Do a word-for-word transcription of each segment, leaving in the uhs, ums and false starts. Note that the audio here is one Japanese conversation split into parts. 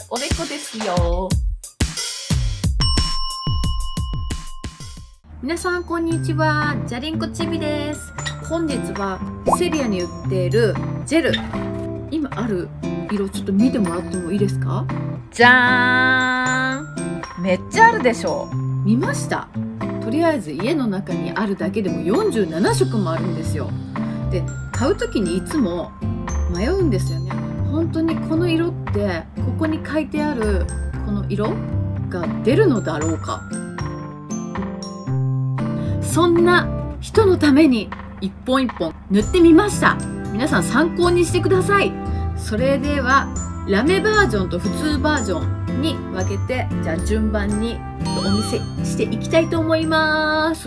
。おでこですよ。皆さんこんにちは。じゃりんこちびです。本日はセリアに売っているジェル。今ある色ちょっと見てもらってもいいですか？ じゃーん。めっちゃあるでしょ。 見ました。とりあえず家の中にあるだけでもよんじゅうななしょくもあるんですよ。で、買う時にいつも迷うんですよね。本当にこの色ってここに書いてあるこの色が出るのだろうか。そんな人のために一本一本塗ってみました。皆さん参考にしてください。それではラメバージョンと普通バージョンに分けて、じゃあ順番にお見せしていきたいと思います。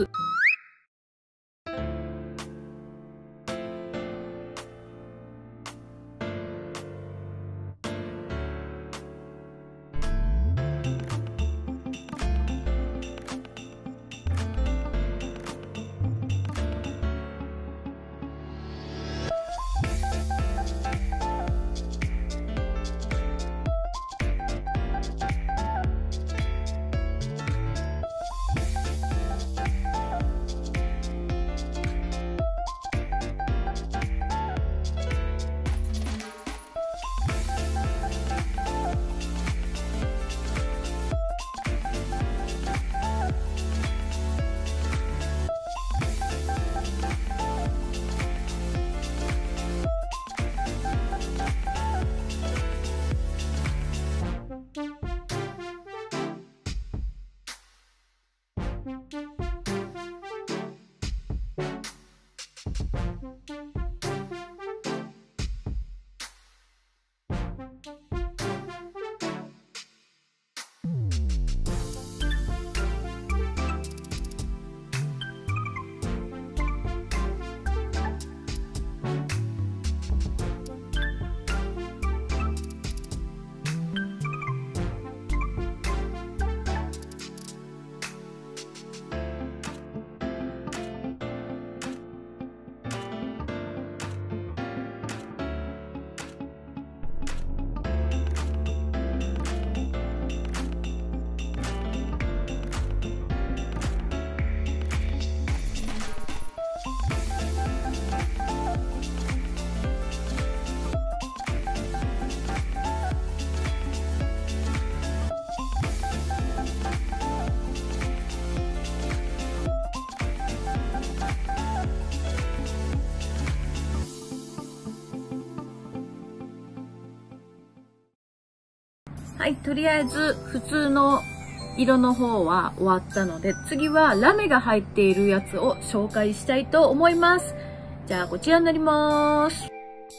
はい、とりあえず普通の色の方は終わったので、次はラメが入っているやつを紹介したいと思います。じゃあこちらになります。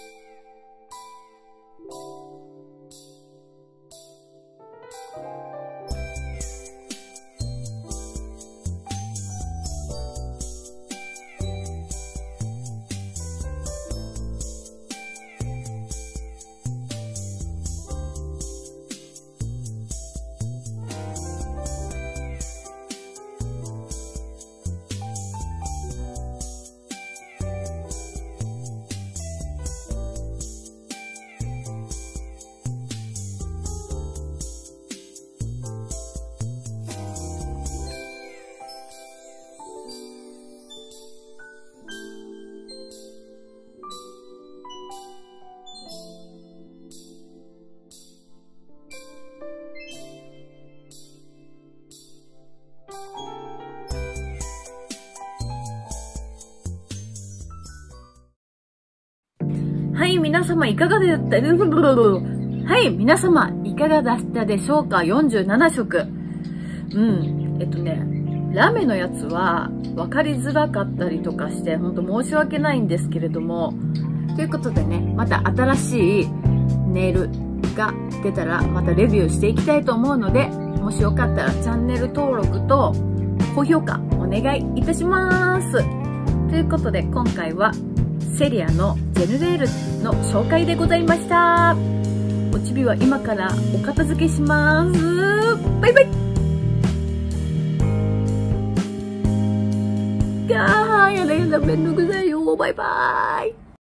はい、皆様いかがだったはい、皆様いかがだったでしょうか？ よんじゅうななしょく。うん、えっとね、ラメのやつは分かりづらかったりとかして、ほんと申し訳ないんですけれども、ということでね、また新しいネイルが出たらまたレビューしていきたいと思うので、もしよかったらチャンネル登録と高評価お願いいたします。ということで今回はセリアのジェルネイルの紹介でございました。おちびは今からお片付けします。バイバイ。あーやだやだ、めんどくさいよ。バイバイ。